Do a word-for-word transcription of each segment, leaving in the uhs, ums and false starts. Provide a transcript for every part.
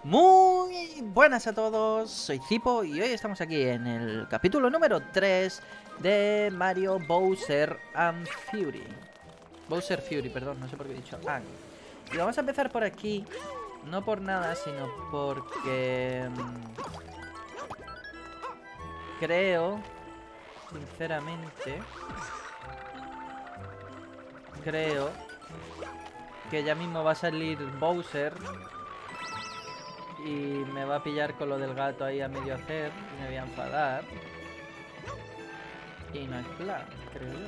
Muy buenas a todos, soy Zipo y hoy estamos aquí en el capítulo número tres de Mario Bowser and Fury. Bowser Fury, perdón, no sé por qué he dicho and. Y vamos a empezar por aquí, no por nada, sino porque mmm, creo, sinceramente, creo que ya mismo va a salir Bowser y me va a pillar con lo del gato ahí a medio hacer y me voy a enfadar. Y no es plan, creo yo.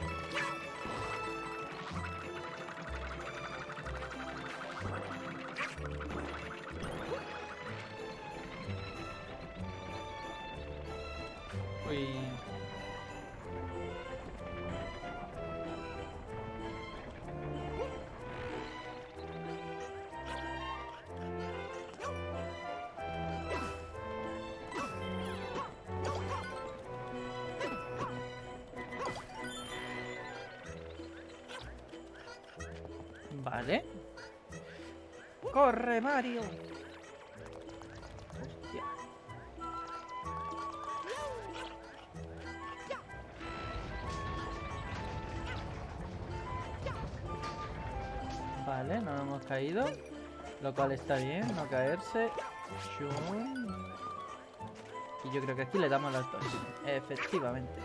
Uy. Vale. ¡Corre, Mario! Hostia. Vale, no nos hemos caído. Lo cual está bien, no caerse. Y yo creo que aquí le damos las dos. Efectivamente.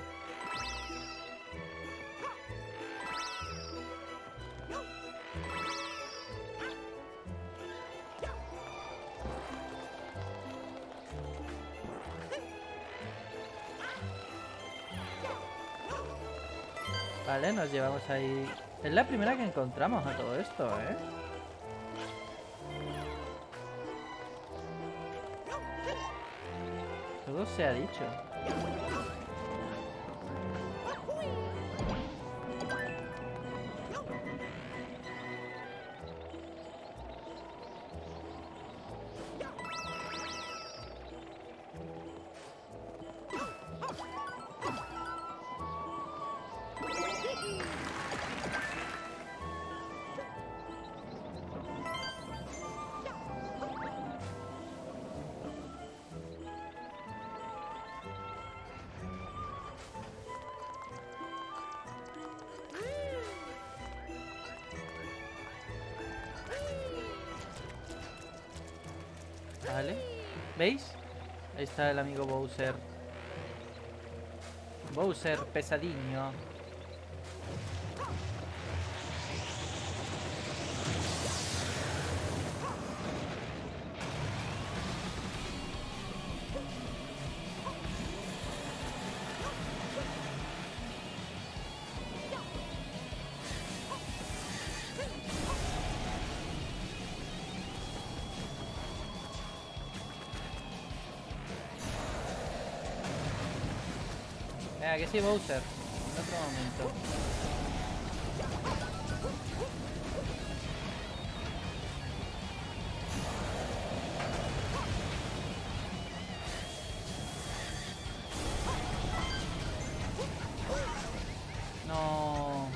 Vale, nos llevamos ahí. Es la primera que encontramos a todo esto, ¿eh? Todo se ha dicho. Vale, ¿veis? Ahí está el amigo Bowser. Bowser pesadiño. Venga, que sí, Bowser. En otro momento. No.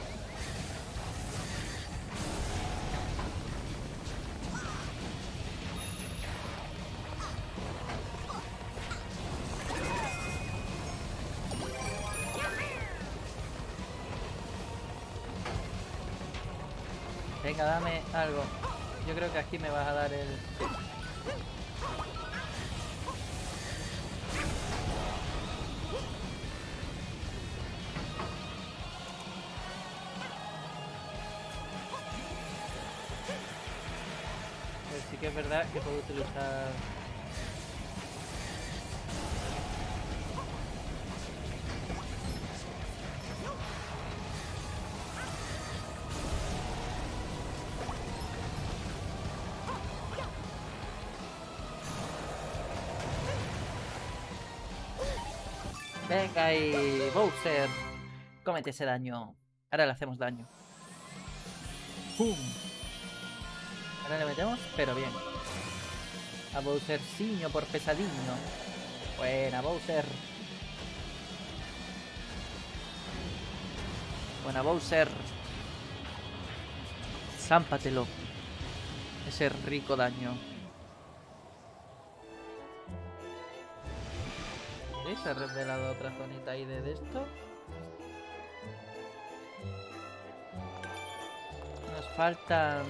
Venga, dame algo. Yo creo que aquí me vas a dar el... Sí. Pues sí que es verdad que puedo utilizar... Venga ahí, Bowser. Cómete ese daño. Ahora le hacemos daño. ¡Pum! Ahora le metemos, pero bien. A Bowserciño por pesadiño. Buena, Bowser. Buena, Bowser. Zámpatelo. Ese rico daño. ¿Veis? Se ha revelado otra zonita ahí de, de esto. Nos faltan...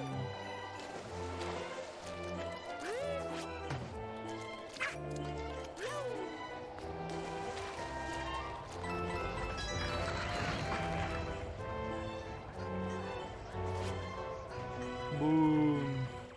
Boom.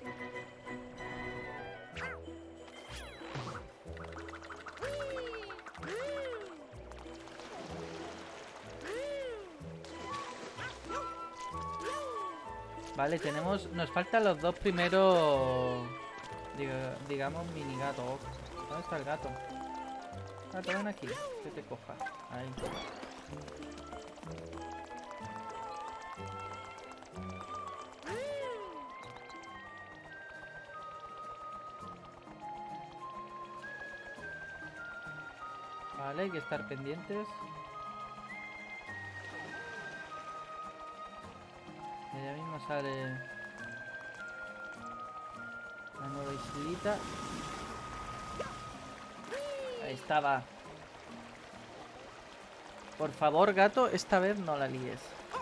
Vale, tenemos... Nos faltan los dos primeros... Diga, digamos, mini gatos. ¿Dónde está el gato? Gato, ven aquí. Que te coja. Ahí. Vale, hay que estar pendientes. Y ya mismo sale la nueva islita. Ahí estaba. Por favor, gato, esta vez no la líes.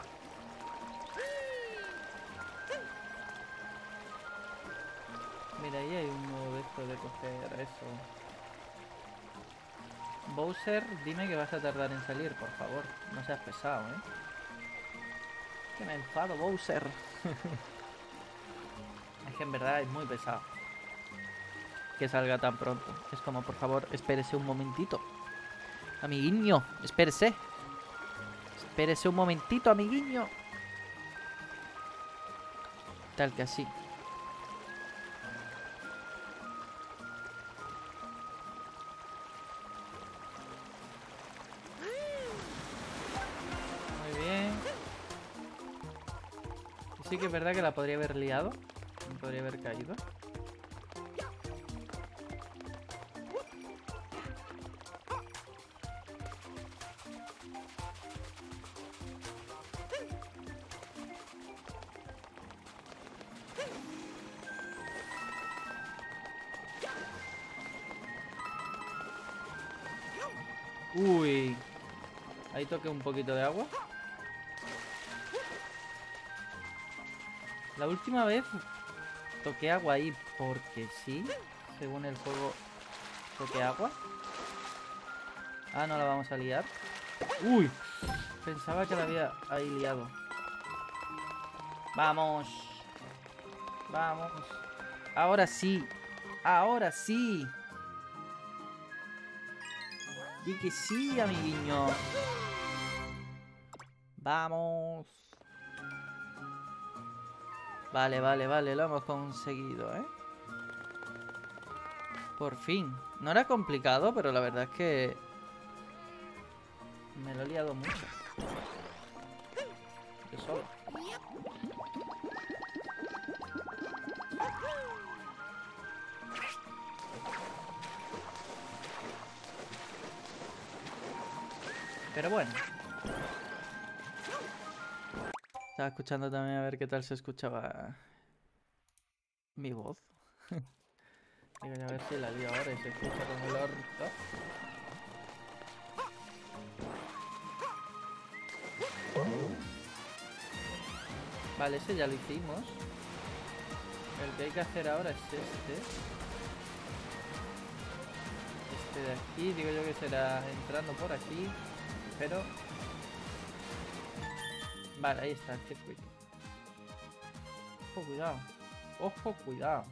Mira, ahí hay un nuevo de esto de coger eso. Bowser, dime que vas a tardar en salir, por favor. No seas pesado, ¿eh? Que me enfado, Bowser. Es que en verdad es muy pesado que salga tan pronto. Es como, por favor, espérese un momentito. Amiguiño, espérese. Espérese un momentito, amiguiño. Tal que así. Sí que es verdad que la podría haber liado. Podría haber caído. Uy. Ahí toqué un poquito de agua. La última vez toqué agua ahí porque sí, según el juego toqué agua. Ah, no la vamos a liar. Uy, pensaba que la había ahí liado. Vamos. Vamos. Ahora sí. Ahora sí. Y que sí, amiguiño. Vamos. Vale, vale, vale, lo hemos conseguido, ¿eh? Por fin. No era complicado, pero la verdad es que... me lo he liado mucho. Yo solo. Pero bueno. Estaba escuchando también a ver qué tal se escuchaba mi voz. Digo, a ver si la lío ahora y se escucha como el orto. Vale, ese ya lo hicimos. El que hay que hacer ahora es este. Este de aquí, digo yo que será entrando por aquí. Pero... vale, ahí está el circuito. Ojo, cuidado. Ojo, cuidado.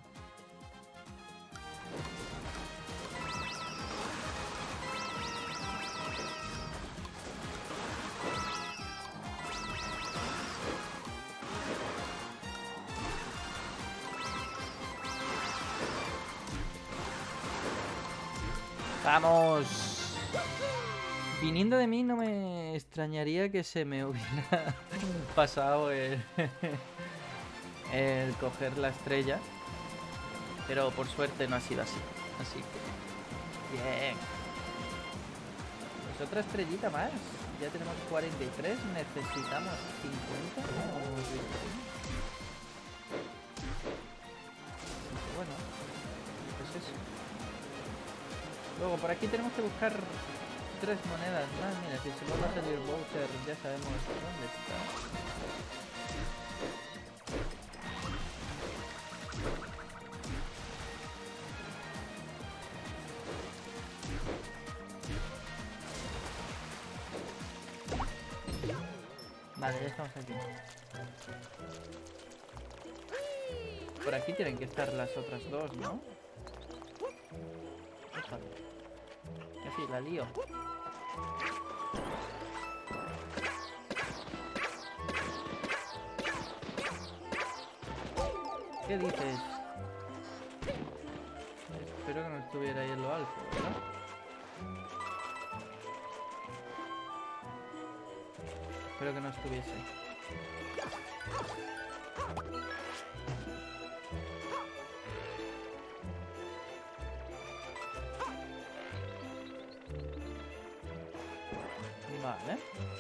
¡Vamos! Viniendo de mí no me extrañaría que se me hubiera pasado el, el coger la estrella. Pero por suerte no ha sido así. Así que... bien. Pues otra estrellita más. Ya tenemos cuarenta y tres. Necesitamos cincuenta. Como hemos visto ahí. Bueno, pues eso. Luego por aquí tenemos que buscar tres monedas más. Mira, si se vuelve a salir Bowser ya sabemos dónde está. Vale, ya estamos aquí. Por aquí tienen que estar las otras dos, ¿no? Opa. Casi la lío. ¿Qué dices? Espero que no estuviera ahí en lo alto, ¿verdad? Espero que no estuviese. Vale.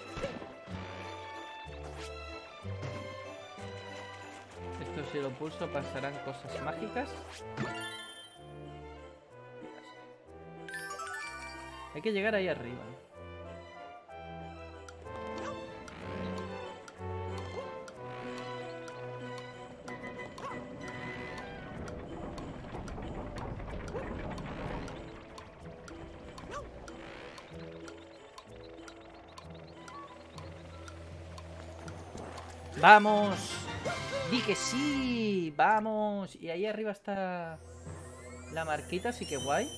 Esto si lo pulso pasarán cosas mágicas. Hay que llegar ahí arriba. ¡Vamos! ¡Di que sí! ¡Vamos! Y ahí arriba está la marquita, así que guay.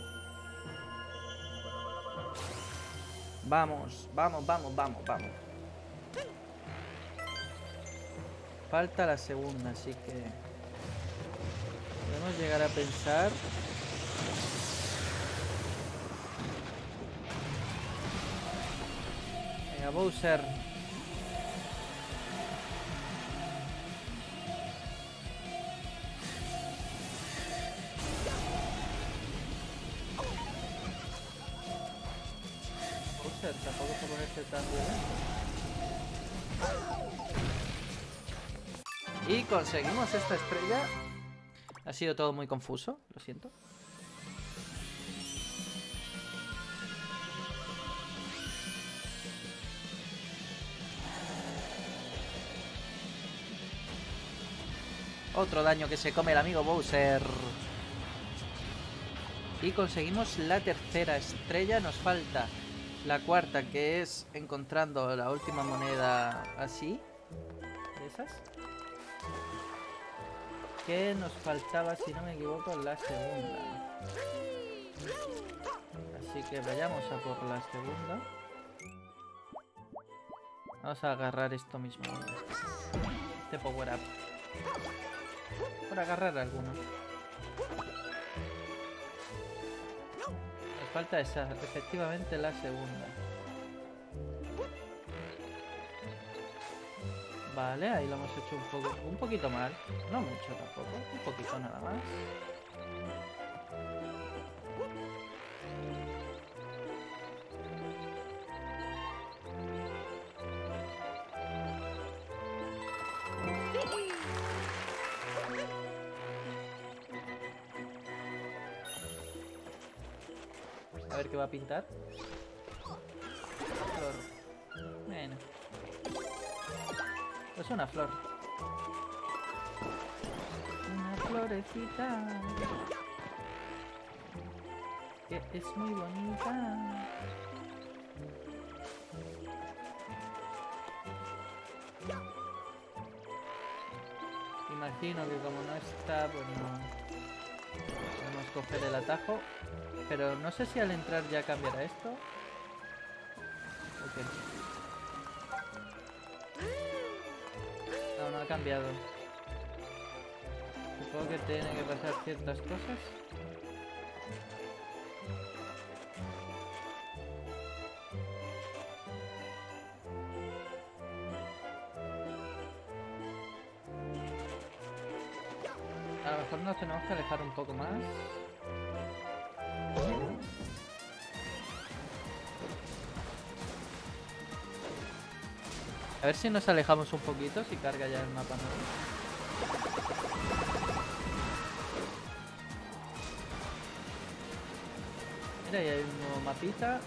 Vamos, vamos, vamos, vamos, vamos. Falta la segunda, así que podemos llegar a pensar. Venga, Bowser. Tampoco se ponerse tan bien. Y conseguimos esta estrella. Ha sido todo muy confuso, lo siento. Otro daño que se come el amigo Bowser. Y conseguimos la tercera estrella. Nos falta la cuarta, que es encontrando la última moneda así. De esas. Que nos faltaba, si no me equivoco, la segunda. Así que vayamos a por la segunda. Vamos a agarrar esto mismo. Este power up. Por agarrar algunos. Nos falta esa, efectivamente la segunda. Vale, ahí lo hemos hecho un poco, un poquito mal. No mucho tampoco, un poquito nada más. A ver qué va a pintar. Flor. Bueno. Es una flor. Una florecita. Que es muy bonita. Imagino que como no está, pues no podemos coger el atajo. Pero no sé si al entrar ya cambiará esto. Ok. No, no ha cambiado. Supongo que tiene que pasar ciertas cosas. A lo mejor nos tenemos que alejar un poco más. A ver si nos alejamos un poquito, si carga ya el mapa nuevo. Mira, ahí hay un nuevo mapita.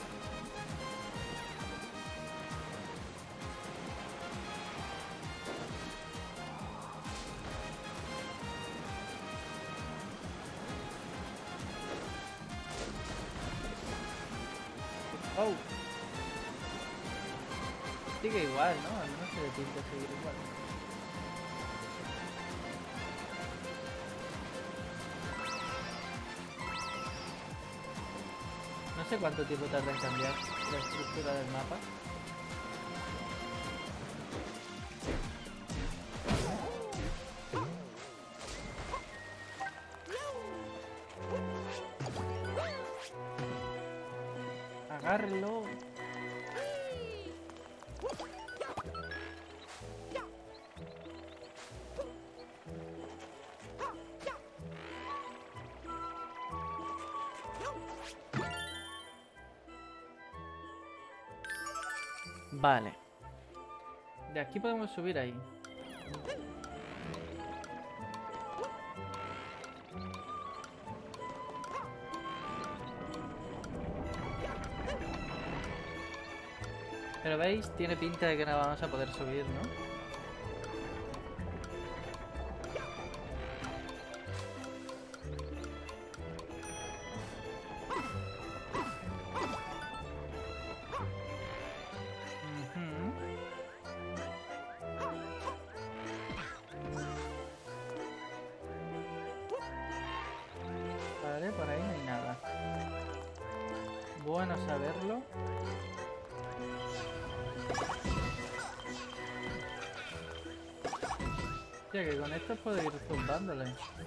Oh. Sigue igual, ¿no? Al menos se le pinta seguir igual. No sé cuánto tiempo tarda en cambiar la estructura del mapa. Agárrelo. Vale. De aquí podemos subir ahí. Pero veis, tiene pinta de que no vamos a poder subir, ¿no? Vale, por ahí no hay nada. Bueno saberlo. Hostia, que con esto puedo ir zumbándole.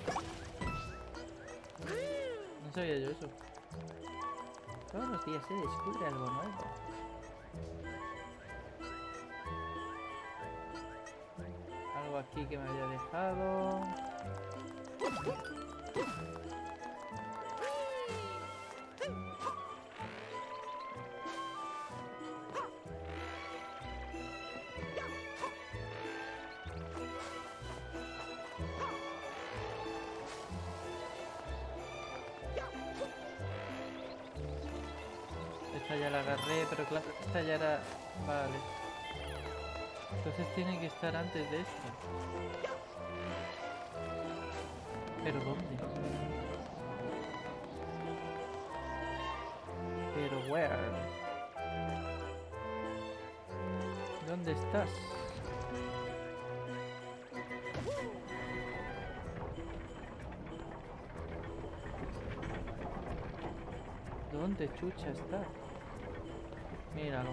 No sabía yo eso. Todos los días se descubre algo nuevo. Algo aquí que me había dejado. Esta ya la agarré, pero claro, esta ya era... Vale. Entonces tiene que estar antes de esto. ¿Pero dónde? ¿Pero where? ¿Dónde estás? ¿Dónde chucha está? Míralo.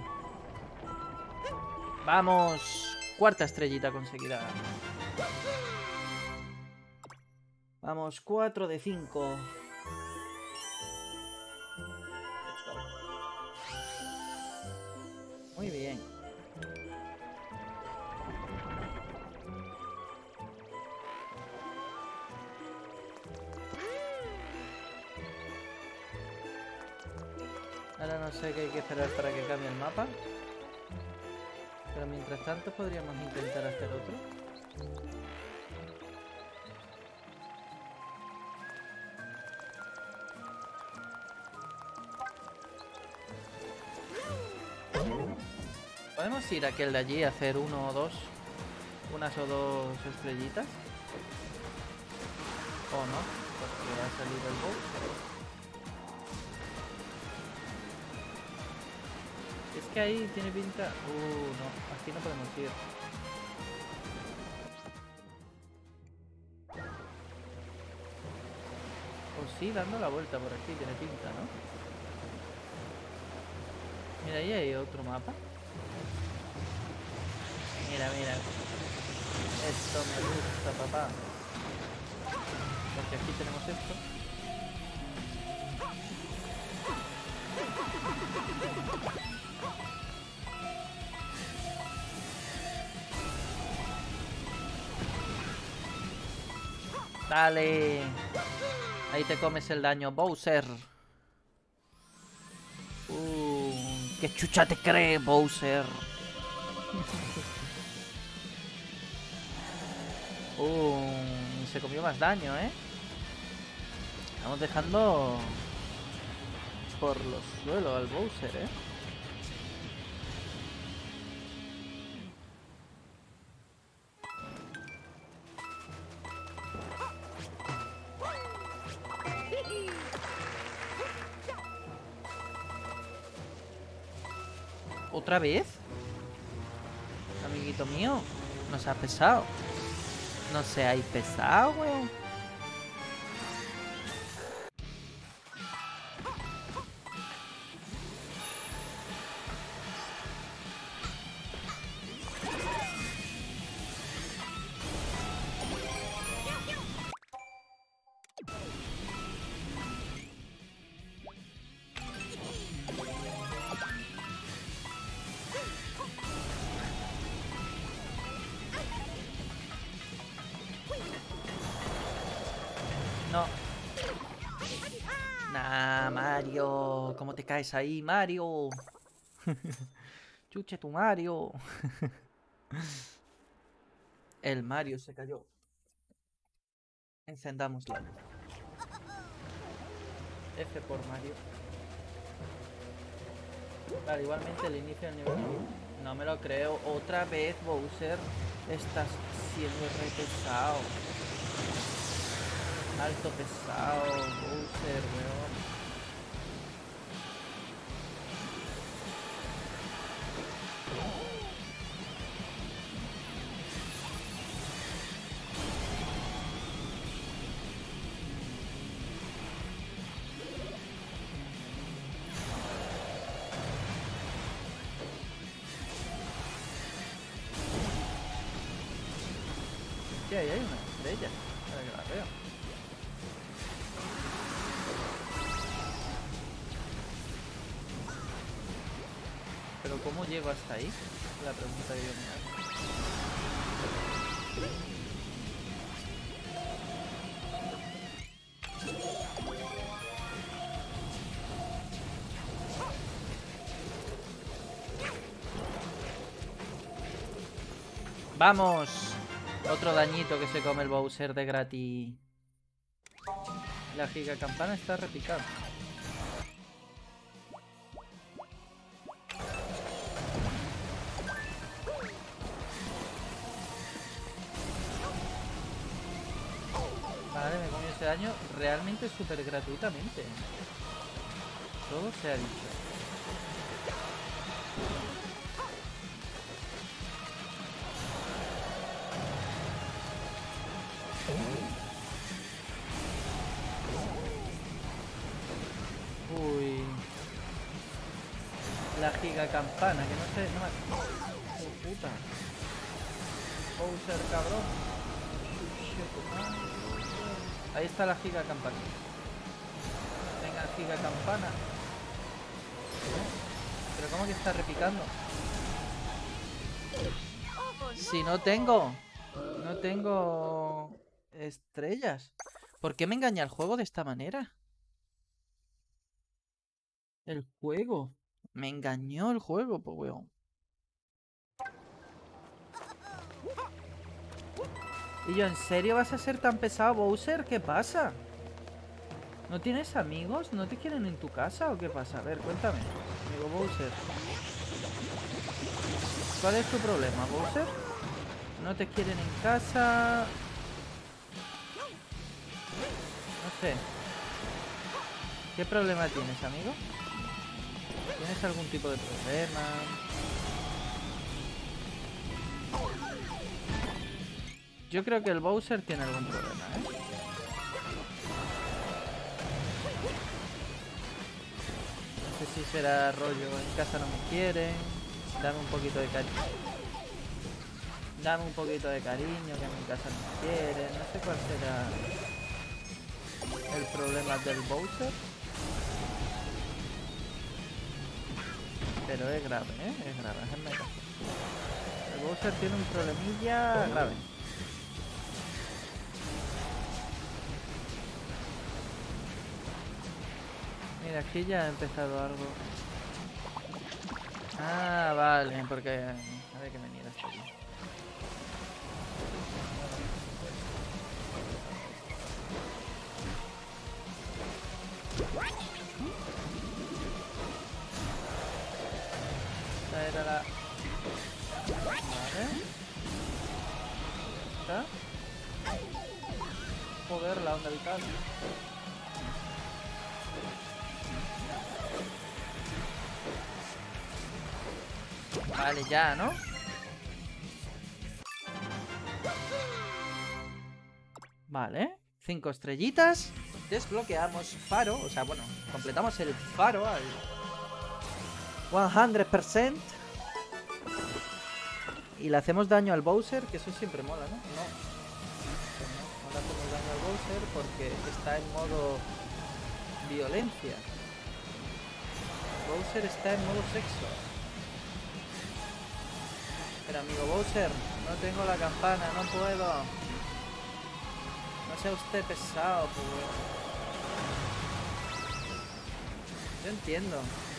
¡Vamos! Cuarta estrellita conseguida. Vamos, cuatro de cinco. Muy bien. Ahora no sé qué hay que esperar para que cambie el mapa. Pero mientras tanto podríamos intentar hacer otro. ¿Podemos ir a aquel de allí a hacer uno o dos? Unas o dos estrellitas. ¿O no? Porque ha salido el boss. Es que ahí tiene pinta... Uh, no, aquí no podemos ir. O sí, dando la vuelta por aquí, tiene pinta, ¿no? Mira, ahí hay otro mapa. Mira, mira. Esto me gusta, papá. Porque aquí tenemos esto. Dale. Ahí te comes el daño, Bowser. Uh, ¿qué chucha te cree, Bowser? Uh, se comió más daño, ¿eh? Estamos dejando por los suelos al Bowser, ¿eh? ¿Otra vez? Amiguito mío, no seas pesado. No seáis pesado, weón. No. Nah, Mario. ¿Cómo te caes ahí, Mario? Chuche tu Mario. El Mario se cayó. Encendamos la luz. F por Mario. Vale, igualmente el inicio del nivel. No me lo creo. Otra vez, Bowser. Estás siendo re pesado. Alto pesado, Bowser, weón. Sí, ahí hay una estrella. Para que la veo. Pero ¿cómo llego hasta ahí? Es la pregunta que yo me hago. ¡Vamos! Otro dañito que se come el Bowser de gratis. La gigacampana está repicando. Vale, me comió ese daño realmente súper gratuitamente. Todo se ha dicho. Uy. La gigacampana, que no sé, no me... Oh, puta. Bowser, cabrón. Ahí está la gigacampana. Venga, gigacampana. Pero ¿cómo que está repicando? Si no tengo... No tengo... estrellas. ¿Por qué me engaña el juego de esta manera? El juego. Me engañó el juego, pues weón. Y yo, ¿en serio vas a ser tan pesado, Bowser? ¿Qué pasa? ¿No tienes amigos? ¿No te quieren en tu casa o qué pasa? A ver, cuéntame, amigo Bowser. ¿Cuál es tu problema, Bowser? ¿No te quieren en casa? No sé. ¿Qué problema tienes, amigo? ¿Tienes algún tipo de problema? Yo creo que el Bowser tiene algún problema, ¿eh? No sé si será rollo, en casa no me quieren. Dame un poquito de cariño. Dame un poquito de cariño, que en mi casa no me quieren. No sé cuál será el problema del Bowser. Pero es grave, ¿eh? Es grave, es meta. El Bowser tiene un problemilla grave. Mira, aquí ya ha empezado algo. Ah, vale, porque había que venir hasta aquí. la... Vale. ¿Está? Joder, la onda vital. Vale, ya, ¿no? Vale. Cinco estrellitas. Desbloqueamos faro. O sea, bueno, completamos el faro al cien por ciento. Y le hacemos daño al Bowser, que eso siempre mola, ¿no? No. No, no le hacemos daño al Bowser porque está en modo violencia. Bowser está en modo sexo. Pero amigo Bowser, no tengo la campana, no puedo. No sea usted pesado, pues. Yo entiendo.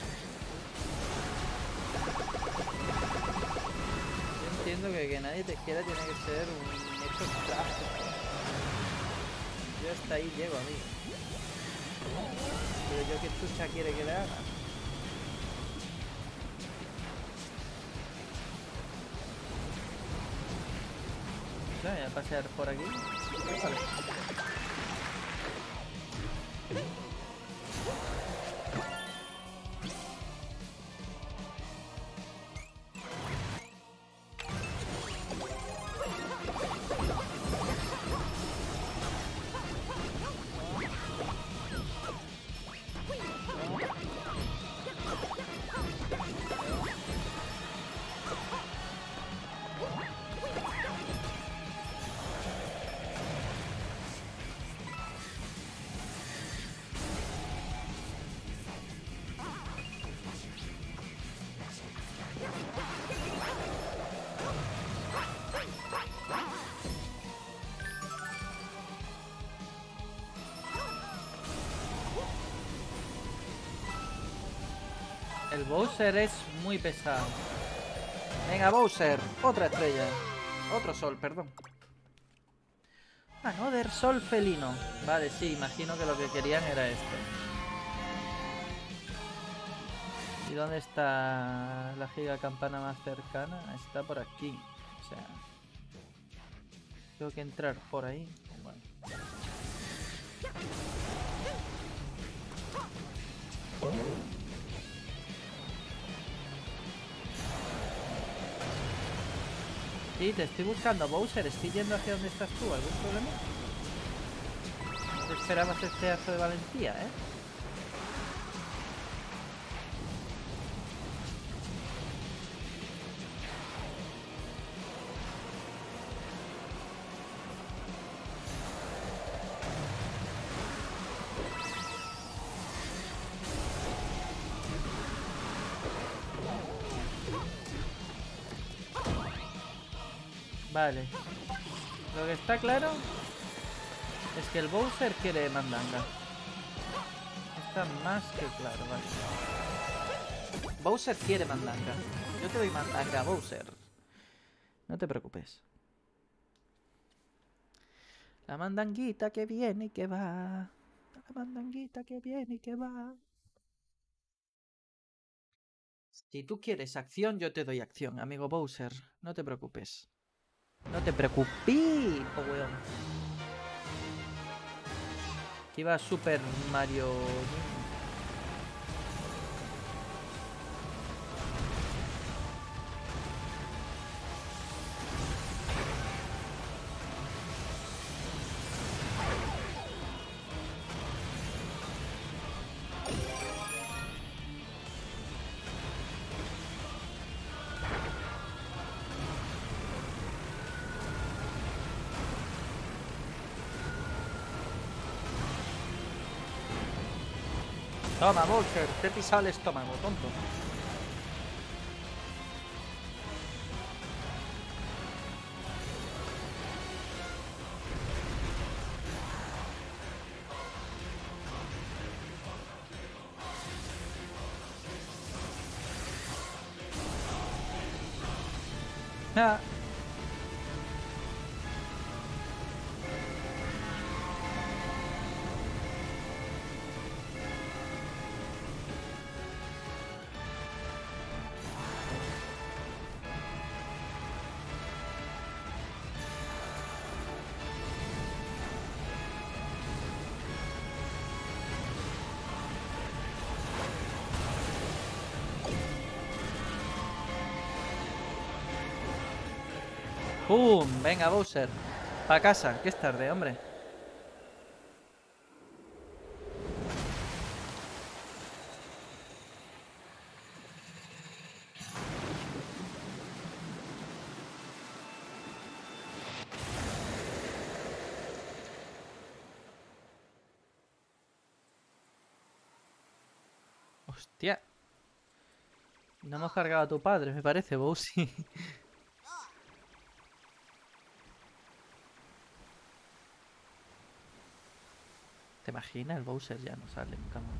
Yo entiendo que que nadie te quiera tiene que ser un hecho trágico. Yo hasta ahí llego, amigo. Pero yo qué chucha quiere que le haga. Voy a pasear por aquí. Vale. El Bowser es muy pesado. Venga, Bowser. Otra estrella. Otro sol, perdón. Another sol felino. Vale, sí, imagino que lo que querían era esto. ¿Y dónde está la giga campana más cercana? Está por aquí. O sea... tengo que entrar por ahí. Bueno. Sí, te estoy buscando, Bowser. Estoy yendo hacia donde estás tú. ¿Algún problema? No te esperabas este pedazo de valentía, ¿eh? Vale. Lo que está claro es que el Bowser quiere mandanga. Está más que claro, vale. Bowser quiere mandanga. Yo te doy mandanga, Bowser. No te preocupes. La mandanguita que viene y que va. La mandanguita que viene y que va. Si tú quieres acción, yo te doy acción, amigo Bowser. No te preocupes. No te preocupes, po weón. Aquí va Super Mario. Toma, Bowser, te he pisado el estómago, tonto. Ah. ¡Pum! Venga, Bowser. Pa' casa, que es tarde, hombre. Hostia. No hemos cargado a tu padre, me parece, Bowser. ¿Te imaginas? El Bowser ya no sale nunca más.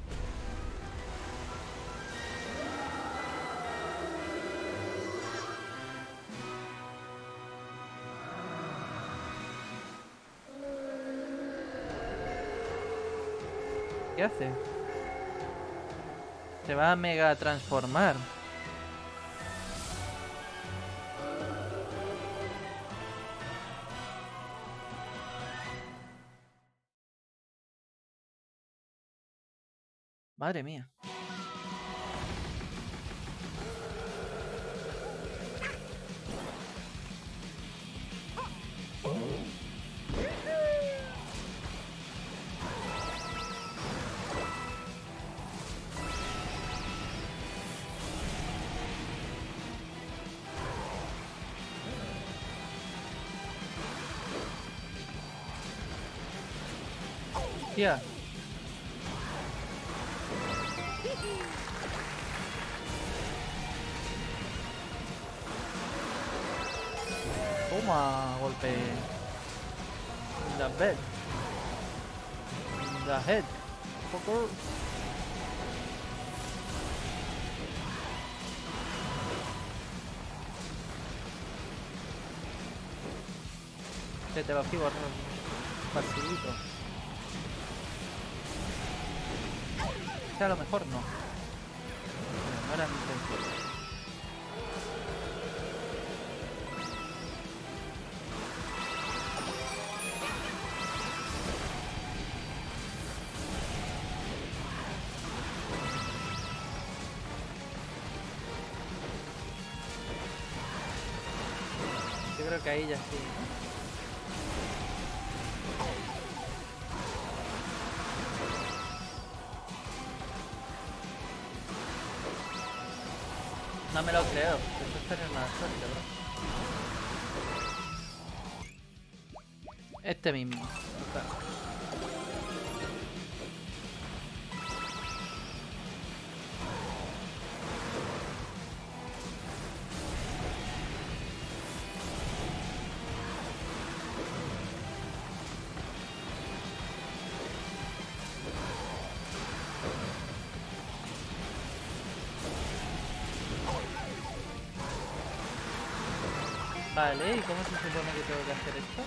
¿Qué hace? Se va a mega transformar. Madre mía. Hostia. Toma, golpe. In the bed. In the head. Fucker. Que te lo esquivo facilito. O sea, a lo mejor no. No era mi intención. Yo creo que ahí ya sí. No me lo creo. Esto es tener mala suerte, bro. Este mismo. Claro. Vale, ¿y cómo se supone que tengo que hacer esto?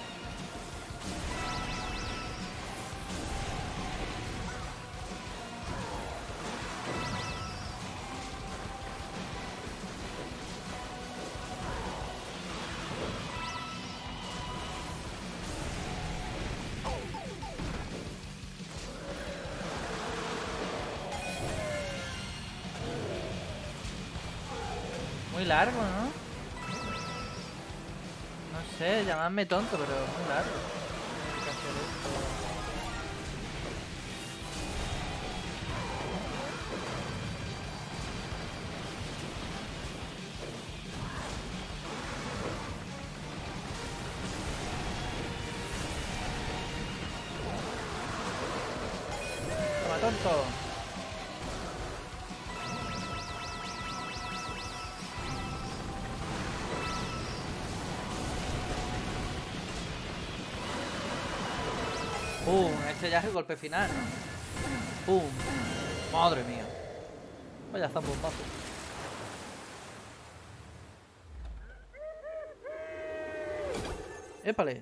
Muy largo, ¿no? No sé, llamadme tonto, pero muy largo. Hay que hacer esto. Toma, tonto. ¡Pum! Este ya es el golpe final. ¡Pum! ¡Madre mía! Vaya zambombazo. ¡Épale!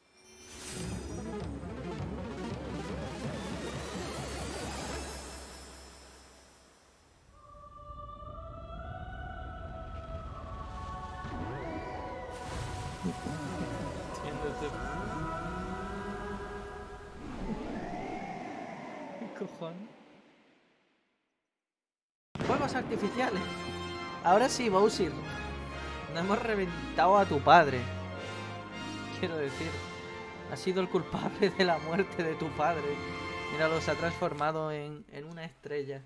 ¿Qué cojones? Fuegos artificiales. Ahora sí, Bowser. No hemos reventado a tu padre. quiero decir, ha sido el culpable de la muerte de tu padre. Míralo, se ha transformado en, en una estrella.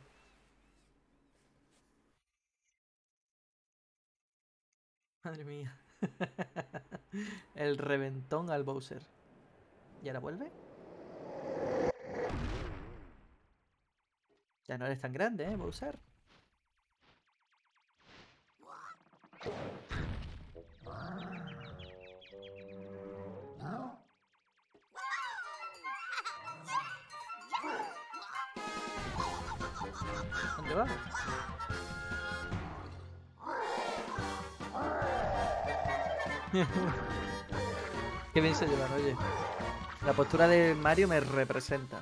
Madre mía. El reventón al Bowser. ¿Y ahora vuelve? Ya no eres tan grande, ¿eh, Bowser? ¿Dónde va? Qué bien se llevan, oye. La postura de Mario me representa.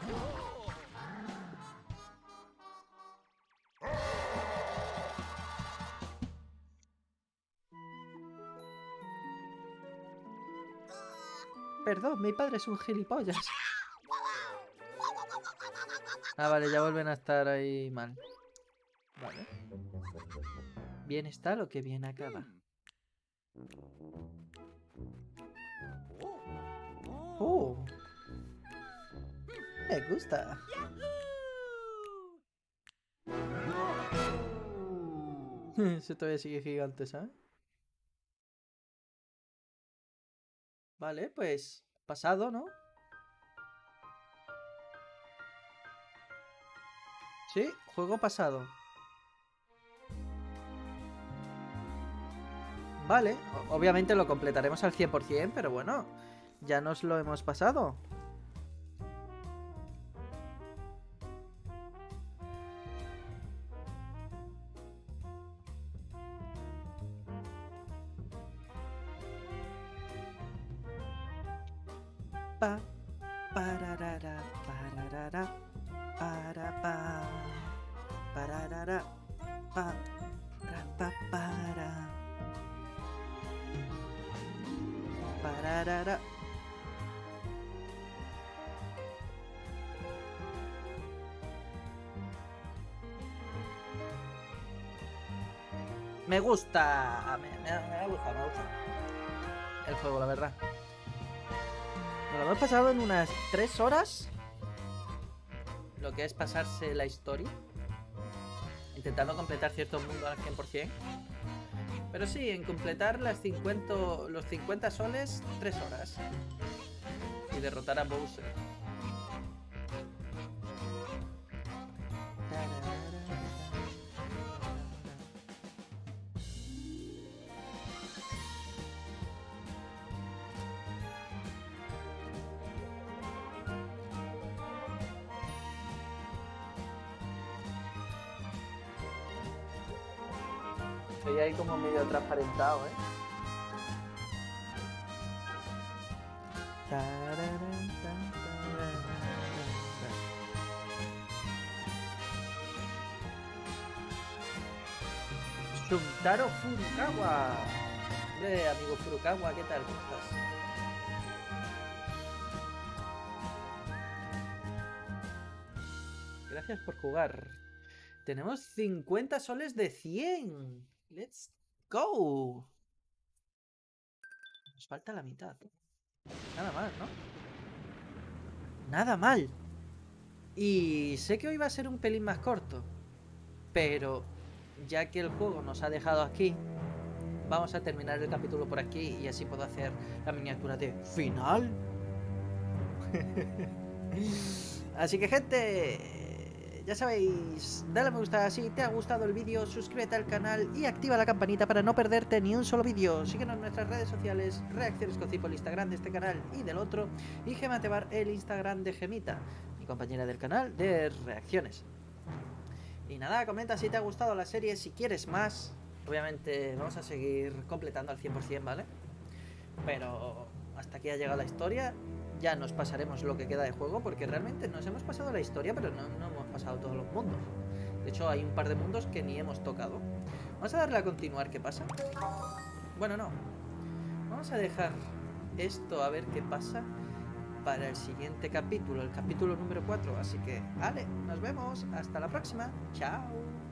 Perdón, mi padre es un gilipollas. Ah, vale, ya vuelven a estar ahí mal. Vale. Bien está lo que bien acaba. Oh. Me gusta. Ese todavía sigue gigante, ¿sabes? Vale, pues pasado, ¿no? Sí, juego pasado. Vale, obviamente lo completaremos al cien por cien, pero bueno, ya nos lo hemos pasado. Pa, pararara, pararara, para, pa, pararara, pa, ra, pa, para, pararara. Me gusta, me, me, me gusta, me gusta el juego, la verdad. Nos lo hemos pasado en unas tres horas. Lo que es pasarse la historia. Intentando completar ciertos mundos al cien por cien. Pero sí, en completar las cincuenta, los cincuenta soles, tres horas. Y derrotar a Bowser. Estoy ahí como medio transparentado, ¿eh? Shuntaro Furukawa. Hombre, amigo Furukawa, ¿qué tal? ¿Cómo estás? Gracias por jugar. Tenemos cincuenta soles de cien. ¡Let's go! Nos falta la mitad. Nada mal, ¿no? Nada mal. Y sé que hoy va a ser un pelín más corto. Pero ya que el juego nos ha dejado aquí, vamos a terminar el capítulo por aquí. Y así puedo hacer la miniatura de final. Así que, gente, ya sabéis, dale a me gusta si te ha gustado el vídeo, suscríbete al canal y activa la campanita para no perderte ni un solo vídeo. Síguenos en nuestras redes sociales, Reacciones con Cipo, el Instagram de este canal y del otro, y Gematebar, el Instagram de Gemita, mi compañera del canal de Reacciones. Y nada, comenta si te ha gustado la serie, si quieres más. Obviamente vamos a seguir completando al cien por cien, ¿vale? Pero hasta aquí ha llegado la historia. Ya nos pasaremos lo que queda de juego, porque realmente nos hemos pasado la historia, pero no, no hemos pasado todos los mundos. De hecho, hay un par de mundos que ni hemos tocado. Vamos a darle a continuar, ¿qué pasa? Bueno, no. Vamos a dejar esto a ver qué pasa para el siguiente capítulo, el capítulo número cuatro. Así que, vale, nos vemos. Hasta la próxima. Chao.